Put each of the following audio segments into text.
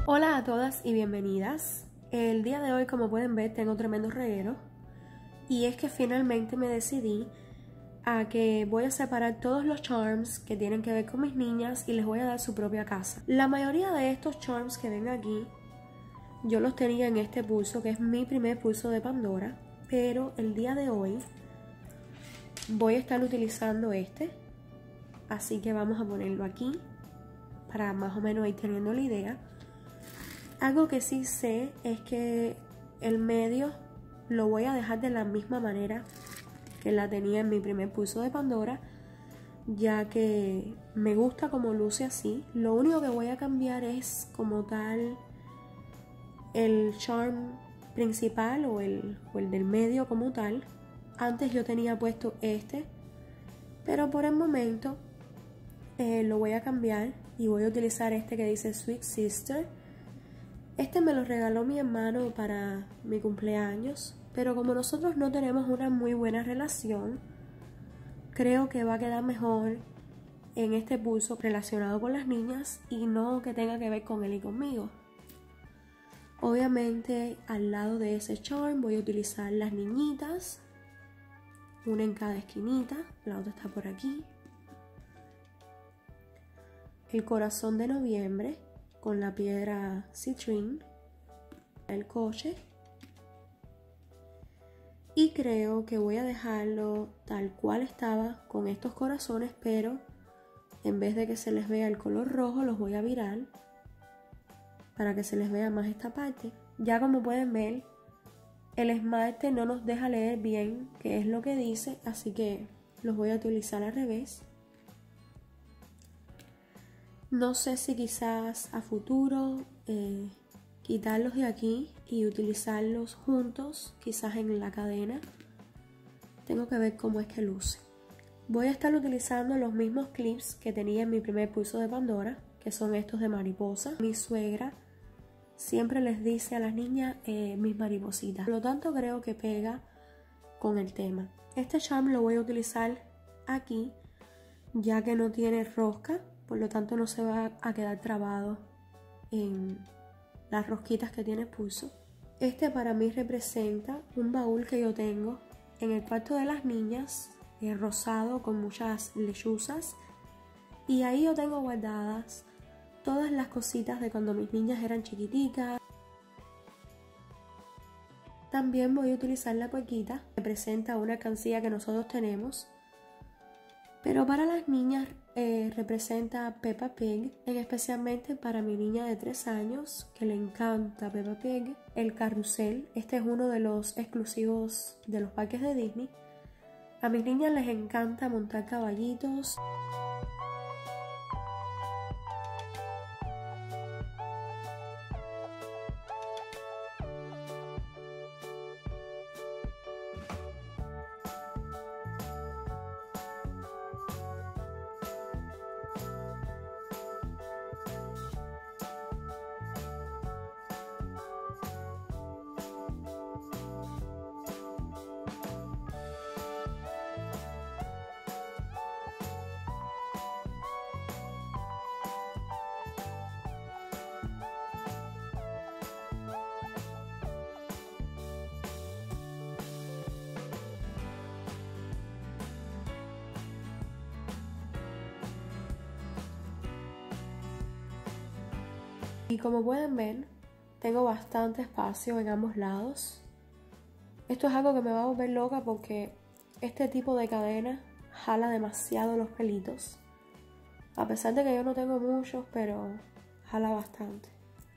Hola a todas y bienvenidas. El día de hoy, como pueden ver, tengo tremendo reguero y es que finalmente me decidí a que voy a separar todos los charms que tienen que ver con mis niñas y les voy a dar su propia casa. La mayoría de estos charms que ven aquí yo los tenía en este pulso, que es mi primer pulso de Pandora, pero el día de hoy voy a estar utilizando este, así que vamos a ponerlo aquí para más o menos ir teniendo la idea. Algo que sí sé es que el medio lo voy a dejar de la misma manera que la tenía en mi primer pulso de Pandora, ya que me gusta como luce así. Lo único que voy a cambiar es como tal el charm principal o el del medio como tal. Antes yo tenía puesto este, pero por el momento lo voy a cambiar y voy a utilizar este que dice Sweet Sister. Este me lo regaló mi hermano para mi cumpleaños, pero como nosotros no tenemos una muy buena relación, creo que va a quedar mejor en este pulso relacionado con las niñas y no que tenga que ver con él y conmigo. Obviamente al lado de ese charm voy a utilizar las niñitas, una en cada esquinita, la otra está por aquí. El corazón de noviembre con la piedra citrine, el coche, y creo que voy a dejarlo tal cual estaba con estos corazones, pero en vez de que se les vea el color rojo los voy a virar para que se les vea más esta parte. Ya como pueden ver, el esmalte no nos deja leer bien qué es lo que dice, así que los voy a utilizar al revés. No sé si quizás a futuro quitarlos de aquí y utilizarlos juntos, quizás en la cadena. Tengo que ver cómo es que luce. Voy a estar utilizando los mismos clips que tenía en mi primer pulso de Pandora, que son estos de mariposa. Mi suegra siempre les dice a las niñas mis maripositas, por lo tanto creo que pega con el tema. Este charm lo voy a utilizar aquí, ya que no tiene rosca, por lo tanto no se va a quedar trabado en las rosquitas que tiene el pulso. Este para mí representa un baúl que yo tengo en el cuarto de las niñas, rosado con muchas lechuzas, y ahí yo tengo guardadas todas las cositas de cuando mis niñas eran chiquiticas. También voy a utilizar la cuequita, que representa una alcancía que nosotros tenemos, pero para las niñas representa Peppa Pig, especialmente para mi niña de 3 años, que le encanta Peppa Pig. El carrusel, este es uno de los exclusivos de los parques de Disney. A mis niñas les encanta montar caballitos. Y como pueden ver, tengo bastante espacio en ambos lados. Esto es algo que me va a volver loca porque este tipo de cadena jala demasiado los pelitos. A pesar de que yo no tengo muchos, pero jala bastante.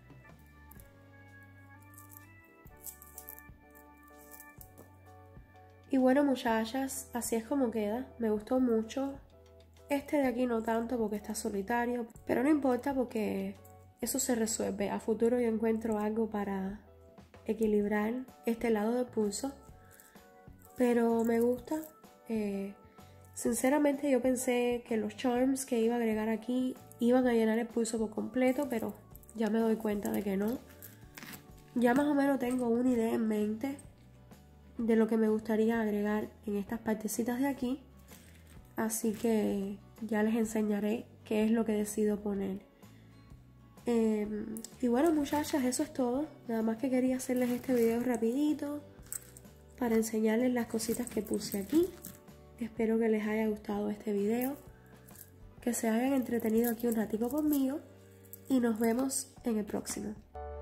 Y bueno, muchachas, así es como queda. Me gustó mucho. Este de aquí no tanto porque está solitario, pero no importa porque eso se resuelve. A futuro yo encuentro algo para equilibrar este lado del pulso, pero me gusta. Sinceramente yo pensé que los charms que iba a agregar aquí iban a llenar el pulso por completo, pero ya me doy cuenta de que no. Ya más o menos tengo una idea en mente de lo que me gustaría agregar en estas partecitas de aquí, así que ya les enseñaré qué es lo que decido poner. Y bueno, muchachas, eso es todo. Nada más que quería hacerles este video rapidito para enseñarles las cositas que puse aquí. Espero que les haya gustado este video, que se hayan entretenido aquí un ratico conmigo y nos vemos en el próximo.